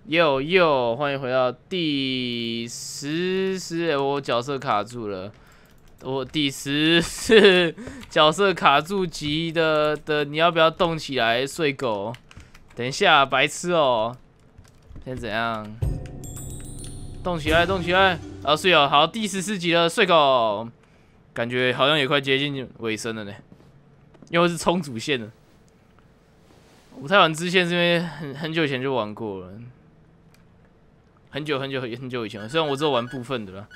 哟，欢迎回到第我角色卡住了，我第10次角色卡住集的，你要不要动起来，睡狗？等一下，白痴哦！现在怎样？动起来，动起来！啊，睡哦，好，第14集了，睡狗，感觉好像也快接近尾声了呢，因为是冲主线了。我太玩支线是因为很久以前就玩过了。很久以前了，虽然我只有玩部分的啦。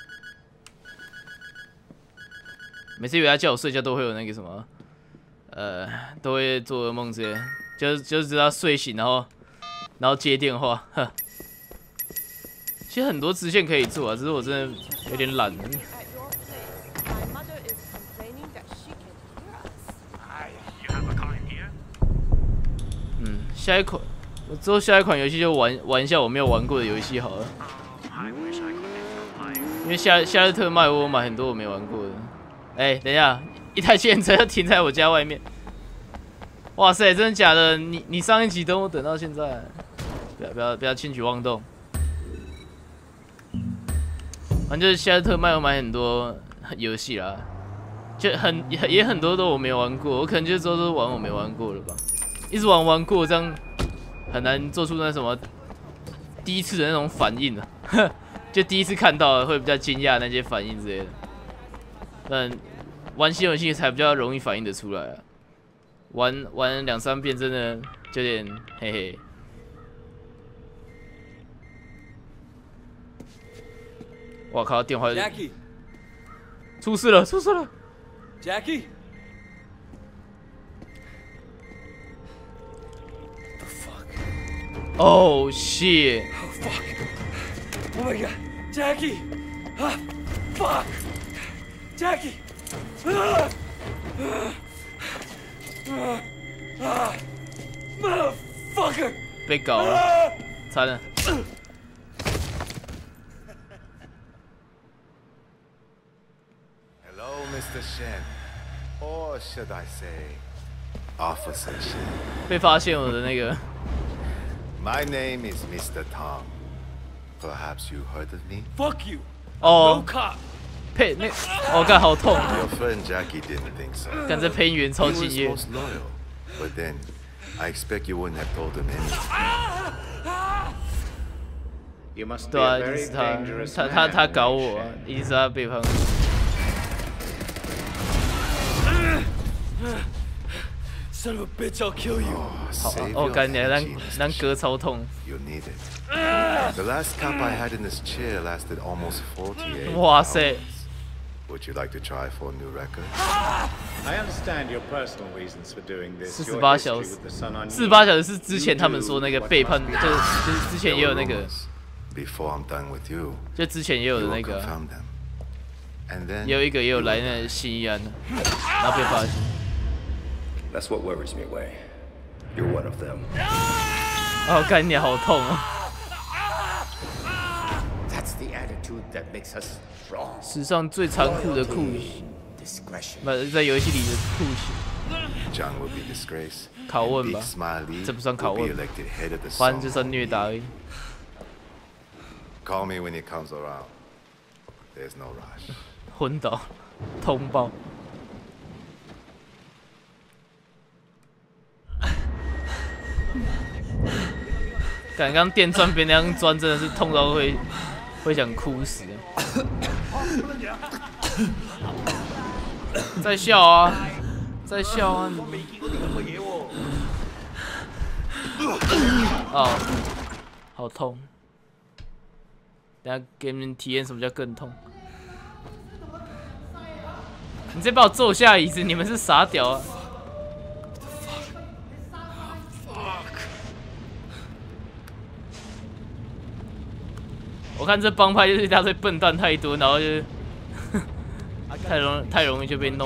每次以为他叫我睡觉都会有那个什么，都会做噩梦之类，就是知道睡醒然后接电话，呵。其实很多支线可以做啊，只是我真的有点懒了。下一款。我之后下一款游戏就玩一下我没有玩过的游戏好了，因为夏日特卖我买很多我没玩过的。等一下，一台计程车要停在我家外面。哇塞，真的假的？你上一集等我等到现在，不要轻举妄动。反正就是夏日特卖我买很多游戏啦，也很多都我没玩过，我可能就都是玩我没玩过了吧，一直玩过这样。很难做出那什么第一次的那种反应啊，就第一次看到会比较惊讶那些反应之类的。但玩新游戏才比较容易反应得出来啊，玩2、3遍真的就有点嘿嘿。我靠，电话出事了！Jackie。Oh shit! Oh fuck! Oh my god, Jackie! Ah, fuck! Jackie! Motherfucker! 被搞了，惨了。 Hello, Mr. Shen, or should I say, Officer Shen? 被发现我的那个。 My name is Mr. Tom. Perhaps you heard of me? Fuck you! Oh. No cop. 配那，干好痛。 Your friend Jackie didn't think so. 干这配音员超敬业。 He was most loyal, but then I expect you wouldn't have told him anything. You must be 对啊， a 一定 very 是 dangerous 他 man, 搞我啊，一定是他背叛我。 Son of a bitch, I'll kill you. 干你让歌超痛。 You need it. The last cap I had in this chair lasted almost 48 哇塞。 Would you like to try for a new record? I understand your personal reasons for doing this. 48小时，48小时是之前他们说那个背叛，就是之前也有那个。 Before I'm done with you, 就之前也有的那个，也有一个也有来那新义安的，然后被发现。 That's what worries me, Wei. You're one of them. 干你好痛啊！ That's the attitude that makes us strong. 史上最残酷的酷刑，不，在游戏里的酷刑。 John will be disgraced. 拷问吧，这不算拷问，反正就算虐打而已。 Call me when he comes around. There's no rush. 昏倒，通报。刚刚电钻别那样钻，真的是痛到会想哭死。在笑啊，在笑啊！哦，好痛。 等下给你们体验什么叫更痛。你直接把我揍下椅子，你们是傻屌啊！我看这帮派就是一大堆笨蛋太多，然后就是太容易就被弄。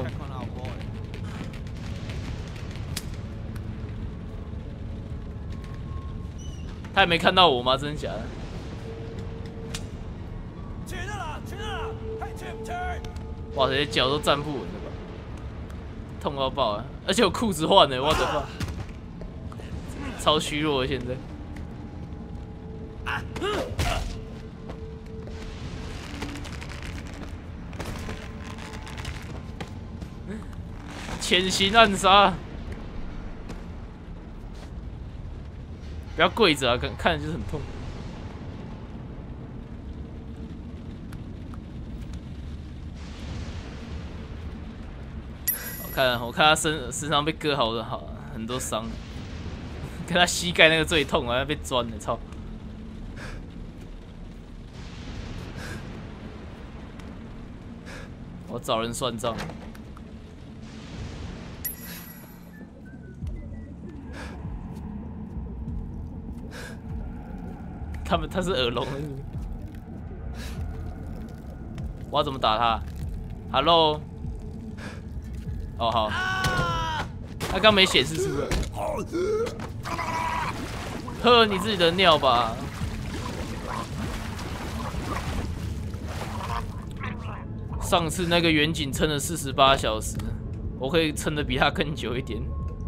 他也没看到我吗？真的假的？ 哇，这些脚都站不稳了吧？痛到爆啊！而且我裤子换了，我的妈！超虚弱现在。 潜行暗杀，不要跪着啊，看着就是很痛。我看他身上被割好很多伤，跟他膝盖那个最痛啊，被钻了，操！我找人算账。他是耳聋，我要怎么打他 ？Hello。 哦好，他刚没显示出来。喝你自己的尿吧。上次那个远景撑了48小时，我可以撑得比他更久一点。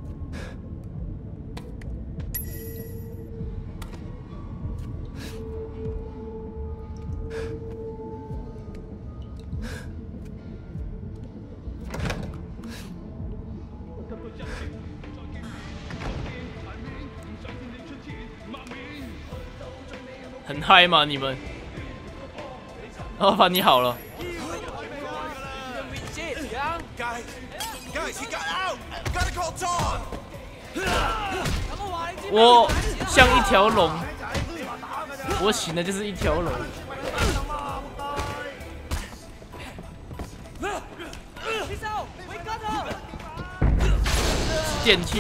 很嗨吗？你们？哦，把你好了。我像一条龙，我醒的就是一条龙。是电器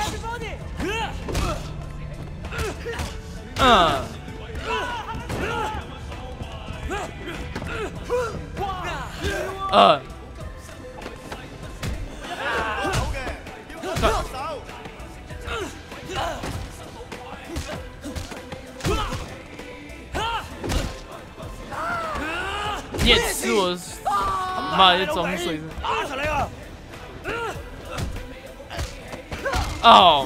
啊。你也吃我，妈的装睡！哦！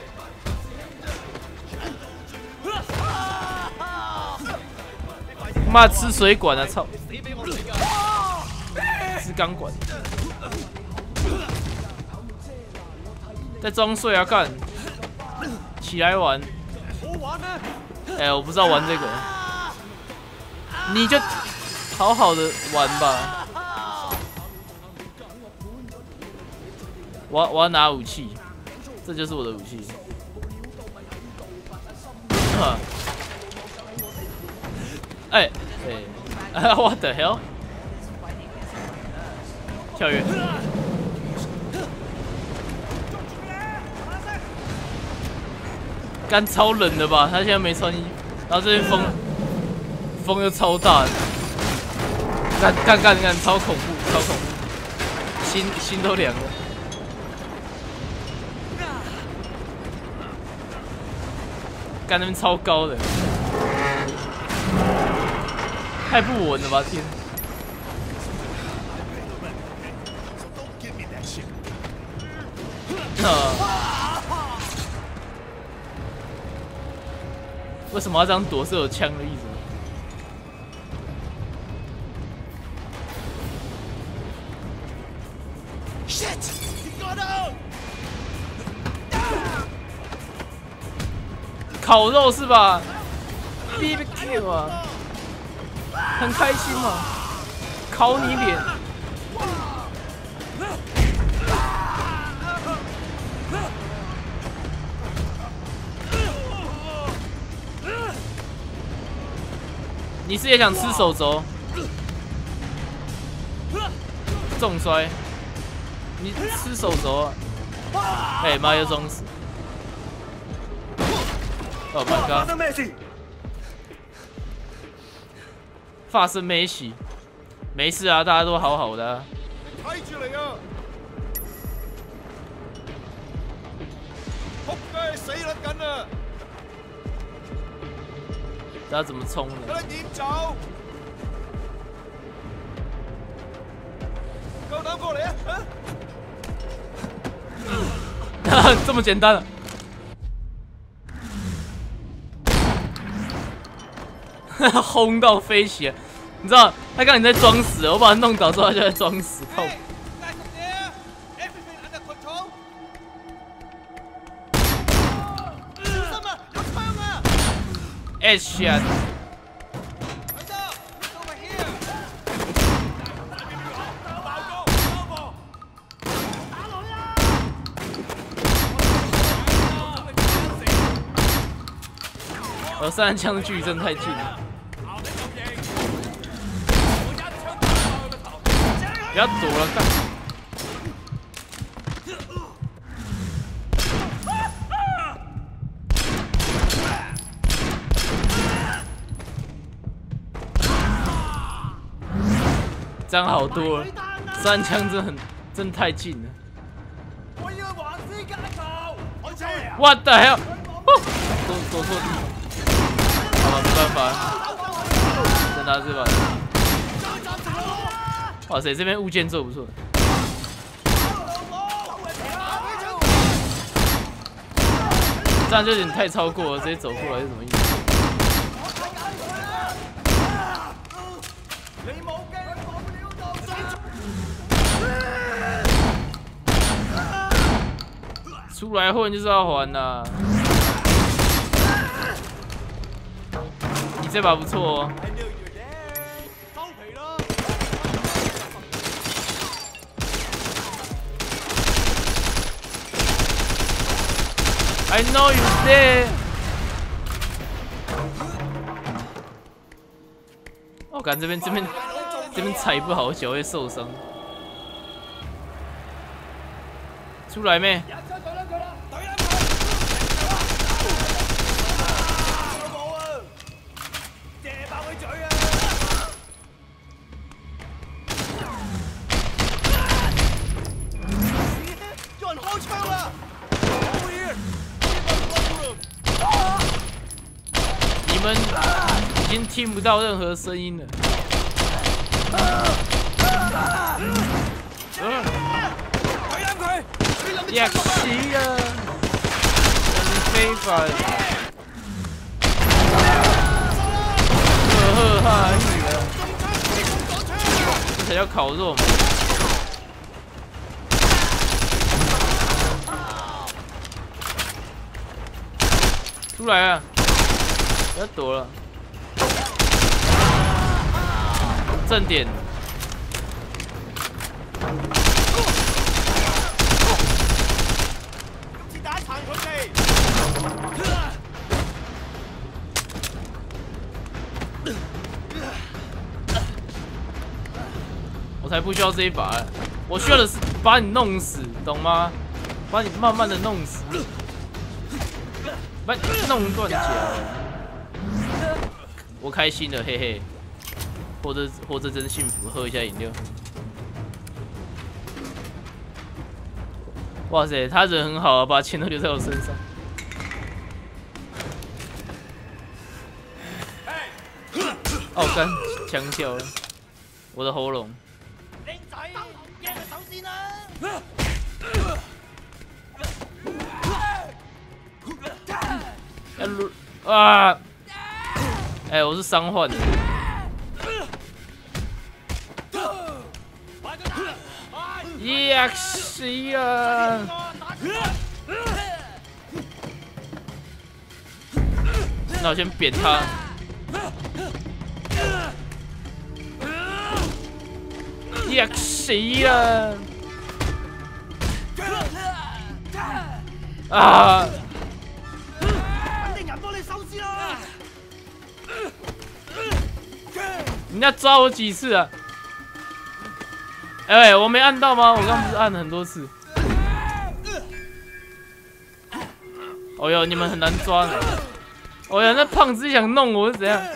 妈吃水管啊！操！吃钢管。在装睡啊！干！起来玩！哎，我不知道玩这个，你就好好的玩吧。我要拿武器，这就是我的武器。哎哎 ，What the hell？ 跳跃。干超冷的吧？他现在没穿衣服，然后这边风又超大的，干，超恐怖，超恐怖，心都凉了。干那边超高的，太不稳了吧？天！为什么要这样躲？是有枪的意思吗？烤肉是吧 ？BBQ 啊，很开心嘛，烤你脸。你是也想吃手肘？重摔，你吃手肘啊？哎妈，又装死！ Oh my god！ 发生咩事？没事啊，大家都好好的、啊。睇住嚟啊！仆街，死撚緊啊！大家怎么冲呢？睇你點走？夠膽過嚟啊！這麼簡單啊！ 轰到飞起来。你知道他刚才在装死，我把他弄倒之后，他就在装死。靠！ Headshot。我3枪的距离真的太近了。不要躲了，干！这样好多了，3枪真的太近了。What the hell？ 躲错地方。好了，没办法，再拿这把。哇塞，这边物件做不错。这样就有点太超过了，直接走过来是什么意思？ 出来混就是要还呐！你这把不错哦。I know you there。我感这边踩不好，我脚会受伤。出来没？ 你们已经听不到任何声音了。呀西啊！非法！呵哈你了，这才叫烤肉嘛！出来啊！不要躲了，正点。 我才不需要这一把，我需要的是把你弄死，懂吗？把你慢慢的弄死，把你弄断脚。我开心了，嘿嘿，活着真幸福，喝一下饮料。哇塞，他人很好啊，把钱都留在我身上。哦，干，枪掉了，我的喉咙。 啊！哎，我是伤患的。呀西啊！那我先扁他。呀西啊！啊！ 人家抓我几次啊？哎，我没按到吗？我刚不是按了很多次。哦哟，你们很难抓的。哦哟，那胖子想弄我是怎样？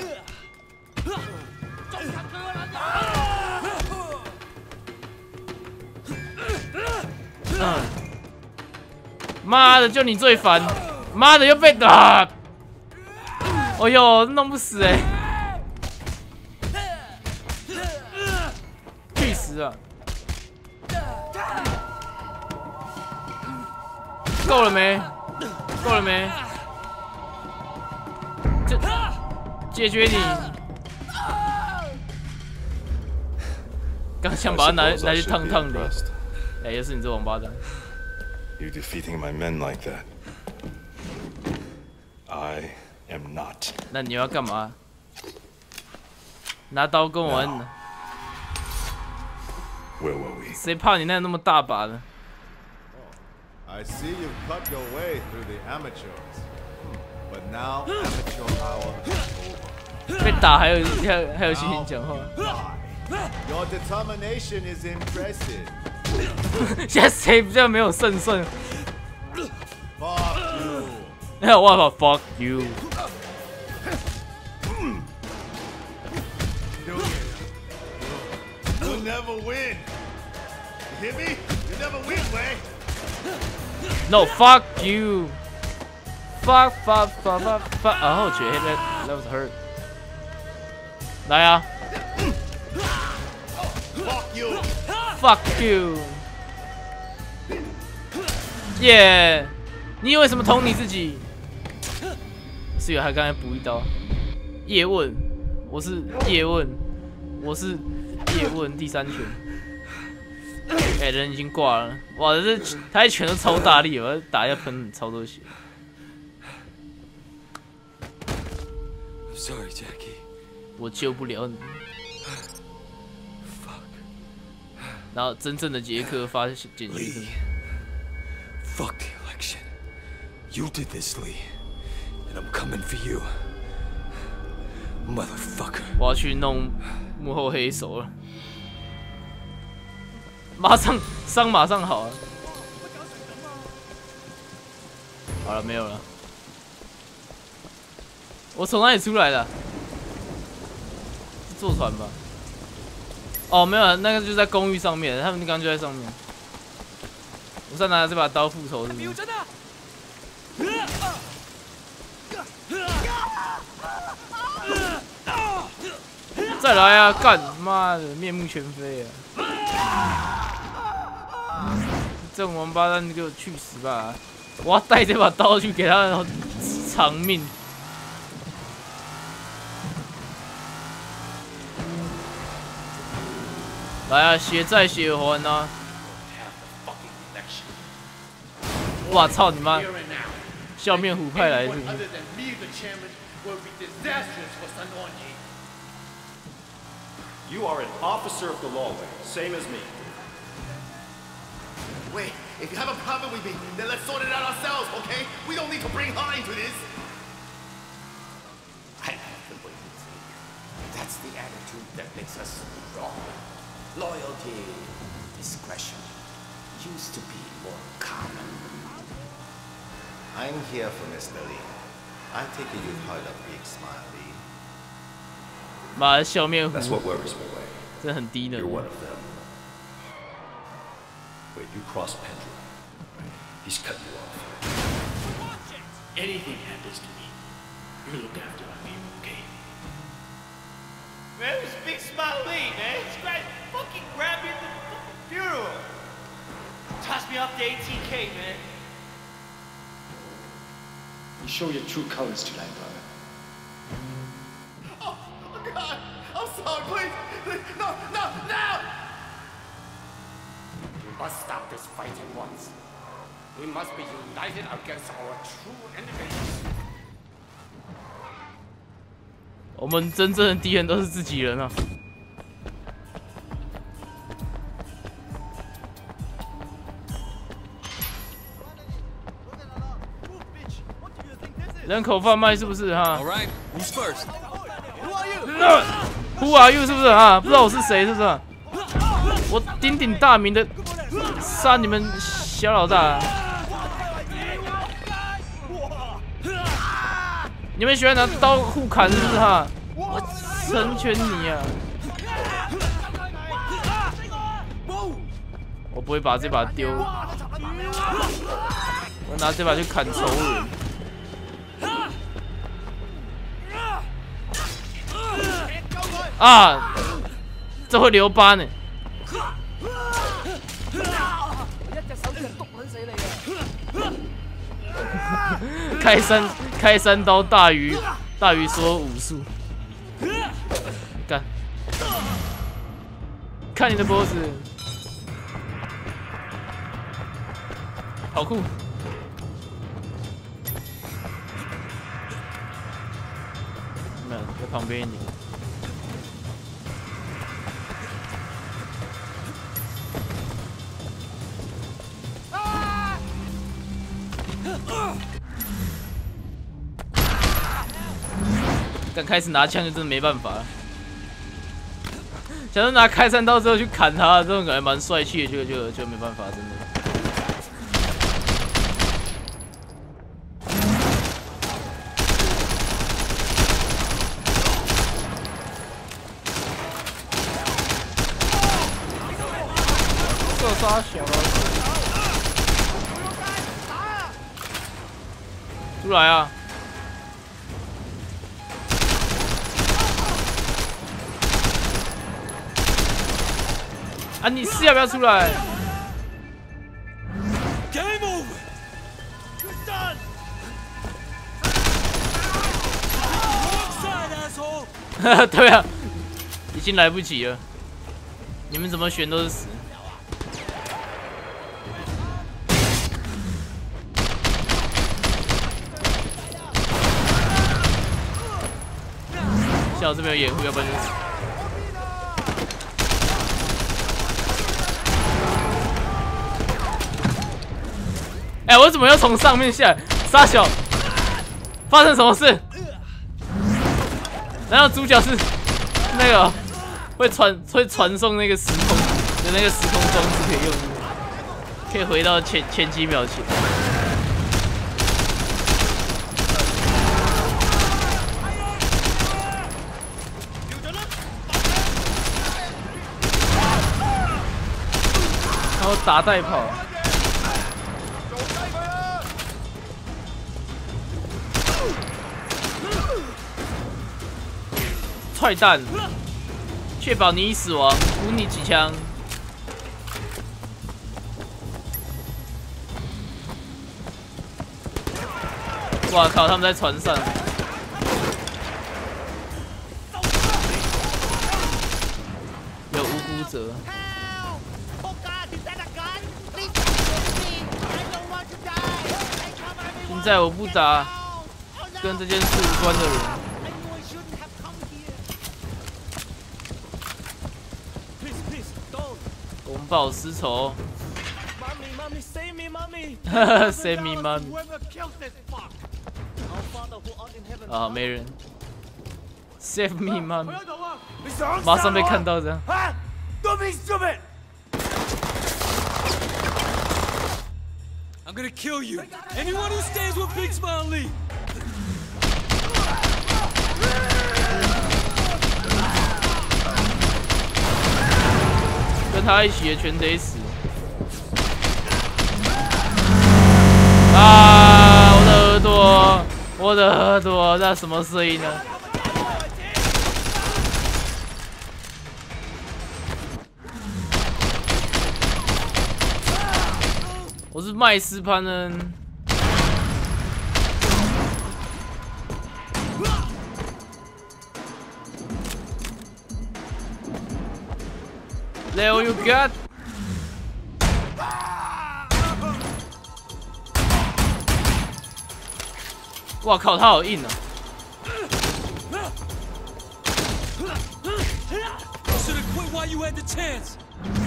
妈的，就你最烦！妈的，又被打！哦哟，弄不死哎！ 去死啊！够了没？够了没？就解决你！ 刚想把它拿去烫烫的，哎，也是你这王八蛋。 You defeating my men like that? I am not. 那你要干嘛？拿刀跟我玩？ Where were we? 谁怕你那么大把的？ I see you've cut your way through the amateurs, but now amateur hour is over. 被打还有心情讲话。 Your determination is impressive. 现在谁比较没有胜算？ Fuck you. 哎，我靠 ，fuck you！ You'll never win. You hear me? You never win, Wei. No, fuck you! Fuck. 然后觉得 that was hurt。来啊 Fuck you. ！Fuck you！ 耶！你以为什么捅你自己？室友还刚才补一刀。叶问，我是叶问，叶问第3拳。哎，人已经挂了。哇，他一拳都超大力，我打一下喷超多血。 I'm sorry, Jackie. 我救不了你。然后真正的杰克发简讯是 Fuck the election. You did this, Lee. And I'm coming for you. Motherfucker. 我要去弄幕后黑手了。马上伤马上好了。好了，没有了。我从哪里出来的？坐船吧。哦，没有了，那个就在公寓上面，他们刚刚就在上面。我再拿这把刀复仇是不是？再来啊！干妈的，面目全非啊！这种王八蛋，你给我去死吧！我要带这把刀去给他偿命。来啊，血债血还啊！哇操你妈！笑面虎派来是不是？ You are an officer of the law, same as me. Wait, if you have a problem with me, then let's sort it out ourselves, okay? We don't need to bring her into this. I have the way to take. That's the attitude that makes us strong. Loyalty, discretion used to be more common. I'm here for Mr. Lee. I take it you've heard of Big Smile Lee. 妈的，笑面虎， That's what worries me, Wei. 真的很低能。 You're one of them. Wait, you cross Pendra. He's cut you off. Anything happens to me, you look after my people, okay? Man, this Big Smile Lee, man. This guy fucking grabbed me at the fucking funeral. Tossed me off the ATK, man. You show your true colors tonight, brother. Oh, God! I'm sorry, please! No! We must stop this fight at once. We must be united against our true enemies. 我们真正的敌人都是自己人啊！人口贩卖是不是哈 All right, who's first? ？Who are you 是不是啊？不知道我是谁是不是？我鼎鼎大名的杀你们小老大！你们喜欢拿刀互砍是不是哈？我成全你啊！我不会把这把丢，我拿这把去砍仇人。啊！这会留疤呢。开山刀大于所有武术。干！ 看你的脖子，好酷！没有，在旁边一点。刚开始拿枪就真的没办法了。假如拿开山刀之后去砍他，这种感觉蛮帅气的，就没办法，真的。这杀小了，出来啊！啊！你是要不要出来 Game over. You're done. Wrong side, asshole. 对啊，已经来不及了。你们怎么选都是死。幸好这边有掩护，要不然就死。哎、我怎么又从上面下来？傻小，发生什么事？难道主角是那个会传送那个时空的那个时空装置可以用，可以回到前几秒前？然后打带跑。踹弹，确保你已死亡，补你几枪。哇靠！他们在船上。有无辜者。现在我不打跟这件事无关的人。公报私仇。 Mommy, save me, mommy. Save me, mommy. Whoever killed this fuck. Our Father who art in heaven. 啊，没人。Save me, mommy. 马上被看到这样。 Don't be stupid. I'm gonna kill you. Anyone who stays with Big Smile Lee. 跟他一起的全得死。啊！我的耳朵，我的耳朵，那什么声音呢？我是麦斯潘恩。Leo, you got. 哇靠，他好硬啊！ Should have quit while you had the chance.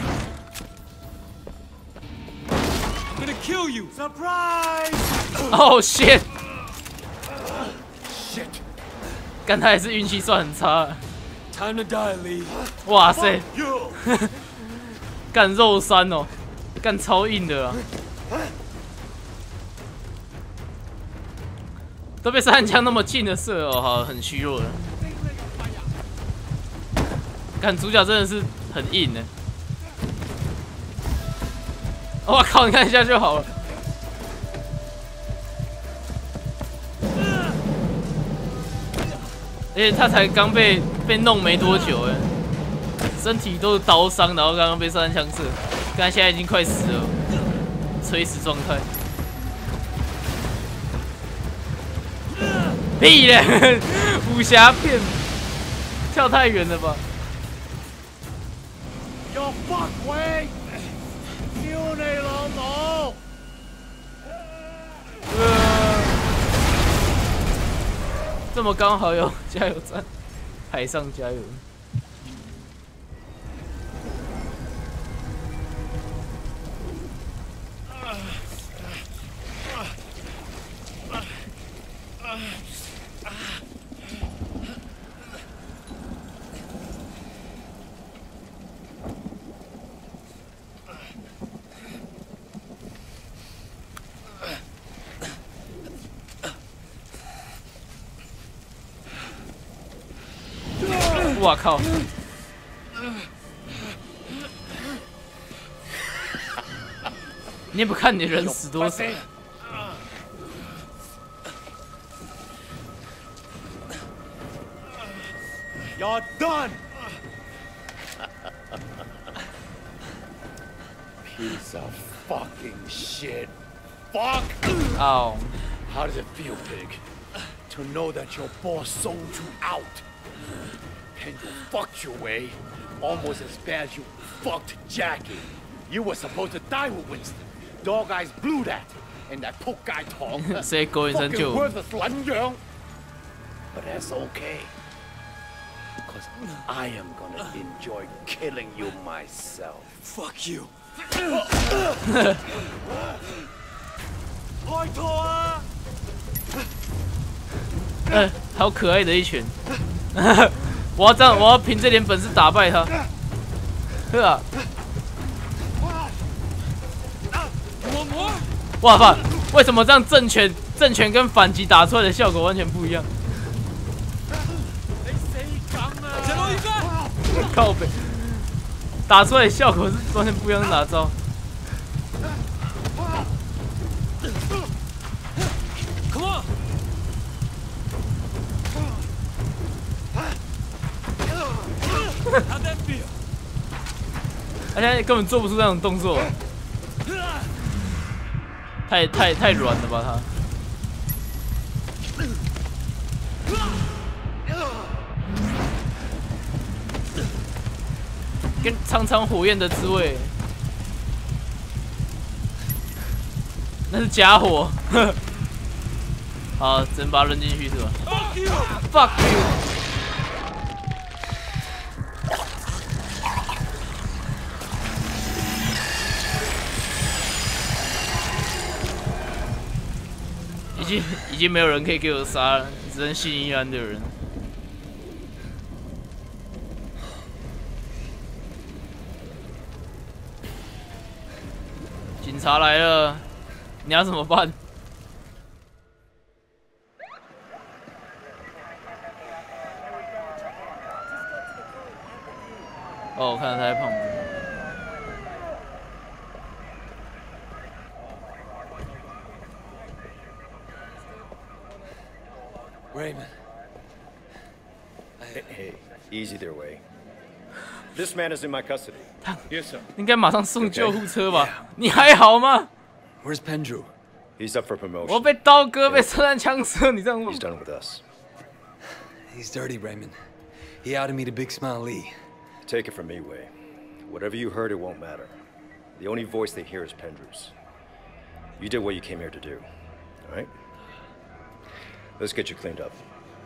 I'm gonna kill you. Surprise! Oh shit! Shit! 干他也是运气算很差。 Time to die, Lee. 哇塞！干肉山哦，干超硬的啊！都被三枪那么近的射哦，好很虚弱了。干主角真的是很硬呢。我靠，你看一下就好了。而且他才刚被弄没多久哎，身体都是刀伤，然后刚刚被3枪射，刚现在已经快死了，垂死状态。屁嘞，武侠片，跳太远了吧？ Yo fuck Wei！ 屌你老母！ 这么刚好有加油站，海上加油。我靠！你也不看你人死多少？ You're done! Piece of fucking shit. Fuck! Oh. How does it feel, pig? To know that your boss sold you out? Pendle fucked your way, almost as bad as you fucked Jackie. You were supposed to die with Winston. Dog Eyes blew that. And that poke guy Tong. Fucking worthless 懒羊. But that's okay. Because I am gonna enjoy killing you myself. Fuck you! 开头啊！ 好可爱的一拳！我要这样，我要凭这点本事打败他。呵啊！哇靠！为什么这样正拳跟反击打出来的效果完全不一样？靠北，打出来的效果是完全不一样的哪招？ 他现在根本做不出那种动作，太软了吧他。跟尝尝火焰的滋味，那是假火。好，只能把它扔进去是吧 ？Fuck you！ 已经没有人可以给我杀了，只能信依安的人。警察来了，你要怎么办？哦，我看到他在旁边。 Raymond. Hey, easy there, Wei. This man is in my custody. Yes, sir. 应该马上送救护车吧？你还好吗？ Where's Pendrew? He's up for promotion. 我被刀割，被车弹枪射，你这样问 He's done with us. He's dirty, Raymond. He outed me to Big Smile Lee. Take it from me, Wei. Whatever you heard, it won't matter. The only voice they hear is Pendrew's. You did what you came here to do, all right? Let's get you cleaned up.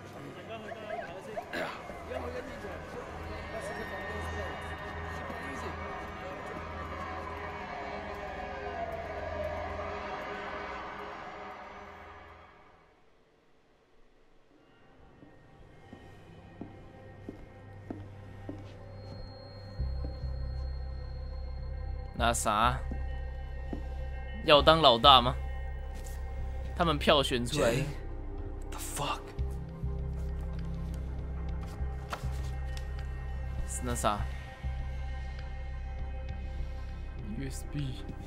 那啥，要当老大吗？他们票选出来的。 The fuck? 是那啥 ？USB。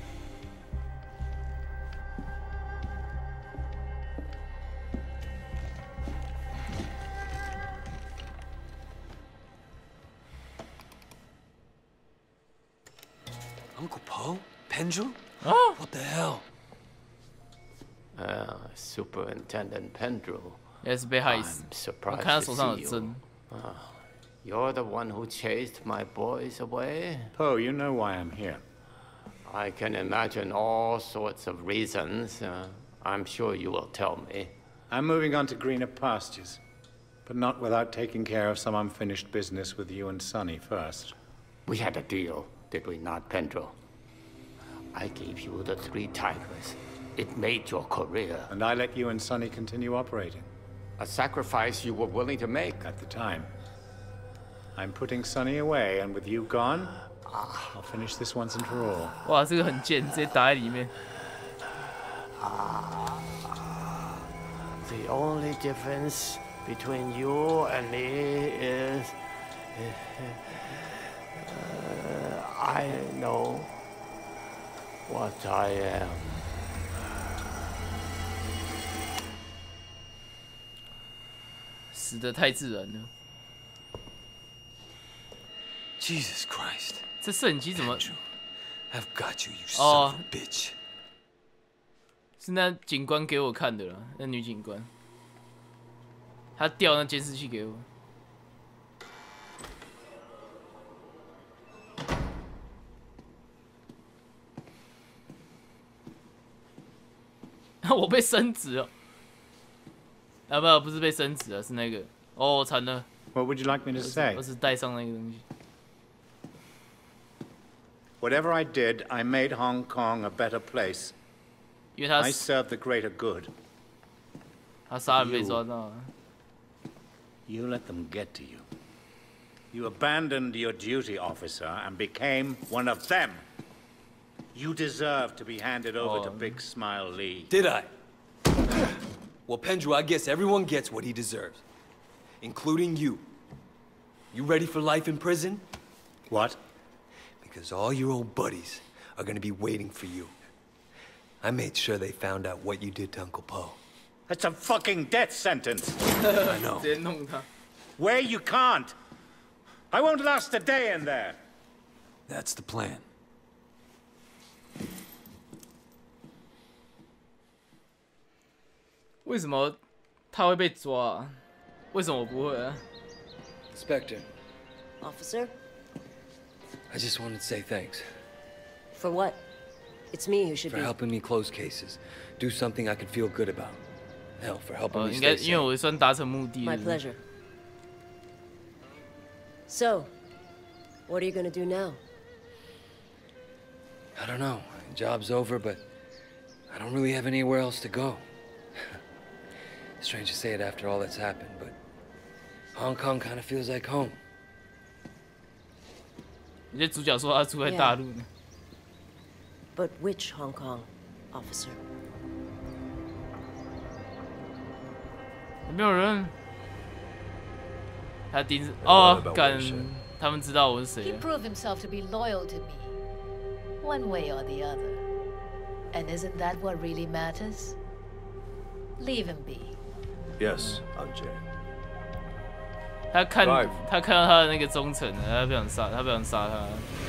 Uncle Po? Pendrew? 啊 What the hell? Superintendent Pendrew. 也是被害死。 I'm 我 surprised 看他 to 手上 see 有 you. 针。 You're the one who chased my boys away? Poe, you know why I'm here. I can imagine all sorts of reasons. I'm sure you will tell me. I'm moving on to greener pastures, but not without taking care of some unfinished business with you and Sonny first. We had a deal, did we not, Pendrew? I gave you the 3 Tigers. It made your career. And I let you and Sonny continue operating. A sacrifice you were willing to make. At the time. I'm putting Sonny away, and with you gone, I'll finish this once and for all. 哇，这个很贱，直接打在里面。 The only difference between you and me is... I know what I am. 死得太自然了。 Jesus Christ. 这摄影机怎么？ I've got you, you son of a bitch. 是那警官给我看的啦，那女警官，她调那监视器给我。我被升职了。啊不是被升职了，是那个哦惨了。 What would you like me to say? 我只带上那个东西。 Whatever I did, I made Hong Kong a better place. 因为他 I served the greater good. 他杀人被抓到了。 You let them get to you. You abandoned your duty, officer, and became one of them. You deserve to be handed over to Big Smile Lee. Did I? Well, Pendrew, I guess everyone gets what he deserves. Including you. You ready for life in prison? What? Because all your old buddies are gonna be waiting for you. I made sure they found out what you did to Uncle Poe. That's a fucking death sentence. I know. 直接弄他。 Where you can't. I won't last a day in there. That's the plan. 为什么他会被抓啊？为什么我不会啊？ Inspector, Officer? I just wanted to say thanks For what? It's me who should for be. helping me close cases. Do something I could feel good about. Hell, for helping 哦， me 应该 stay 因为 sane. 我算达成目的。 My 是不是 pleasure. So, what are you gonna do now? I don't know. Job's over, but I don't really have anywhere else to go. Strange to say it after all that's happened, but Hong Kong kind of feels like home. 你这主角说他住在大陆呢。 But which Hong Kong, officer? 有没有人？他盯着哦，干，他们知道我是 He 谁了。 proved himself to be loyal to me, one way or the other. And isn't that what really matters? Leave him be. Yes, I'm Jay. 他看 Drive. 他看到他的那个忠诚了，他不想杀他，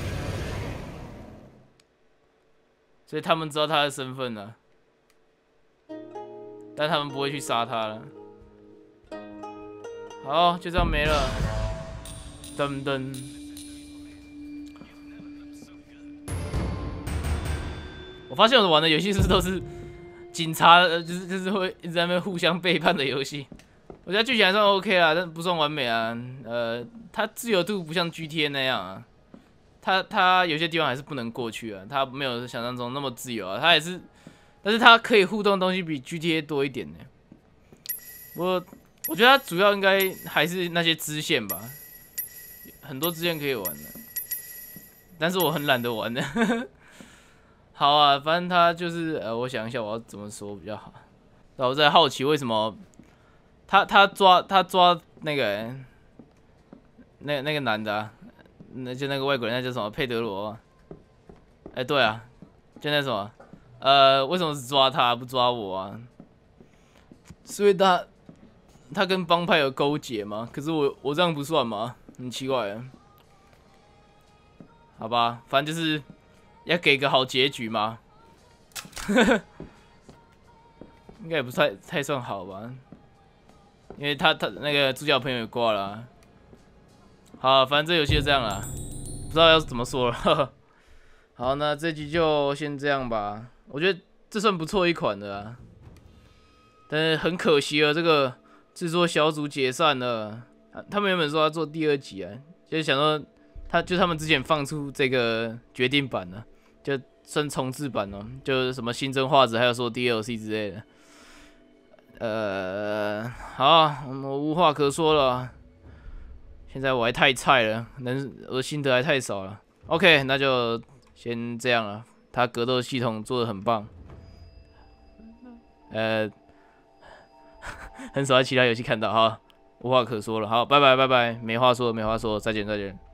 所以他们知道他的身份了，但他们不会去杀他了。好，就这样没了。噔噔。我发现我玩的游戏是不是都是警察，就是会一直在那边互相背叛的游戏。我觉得剧情还算 OK 啦，但不算完美啊。它自由度不像 GTA 那样啊，它有些地方还是不能过去啊，它没有想象中那么自由啊。它也是，但是它可以互动的东西比 GTA 多一点呢。我觉得它主要应该还是那些支线吧，很多支线可以玩的，但是我很懒得玩的。好啊，反正它就是我想一下我要怎么说比较好。然后我在好奇为什么他抓那个那个男的啊，就那个外国人，那叫什么佩德罗？对啊，就那什么为什么只抓他不抓我啊？是因为他跟帮派有勾结吗？可是我这样不算吗？很奇怪啊。好吧，反正就是要给个好结局嘛。应该也不太算好吧，因为他那个主角朋友也挂了啊。 好，反正这游戏就这样了，不知道要怎么说了。好，那这集就先这样吧。我觉得这算不错一款的啊，但是很可惜了，这个制作小组解散了。他们原本说要做第2集啊，就是想说他们之前放出这个决定版了，就算重置版哦，就是什么新增画质，还有说 DLC 之类的。好，我无话可说了。现在我还太菜了，我的心得还太少了。OK， 那就先这样了。他格斗系统做得很棒，很少在其他游戏看到哈，无话可说了。好，拜拜，没话说，再见。